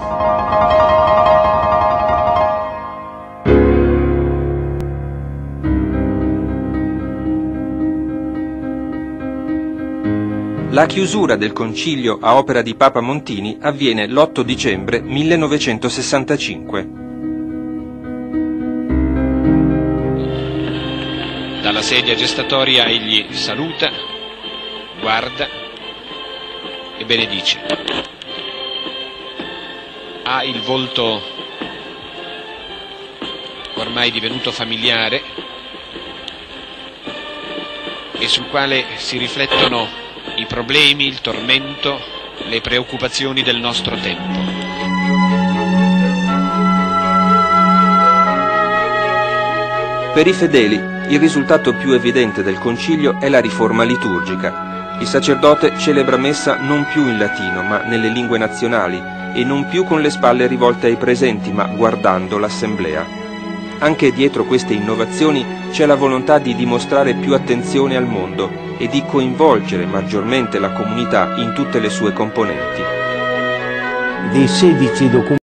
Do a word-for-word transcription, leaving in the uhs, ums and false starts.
La chiusura del concilio a opera di Papa Montini avviene l'otto dicembre millenovecentosessantacinque. Dalla sedia gestatoria egli saluta, guarda e benedice. Ha il volto ormai divenuto familiare e sul quale si riflettono i problemi, il tormento, le preoccupazioni del nostro tempo. Per i fedeli, il risultato più evidente del concilio è la riforma liturgica. Il sacerdote celebra messa non più in latino, ma nelle lingue nazionali, e non più con le spalle rivolte ai presenti, ma guardando l'assemblea. Anche dietro queste innovazioni c'è la volontà di dimostrare più attenzione al mondo e di coinvolgere maggiormente la comunità in tutte le sue componenti. Dei sedici documenti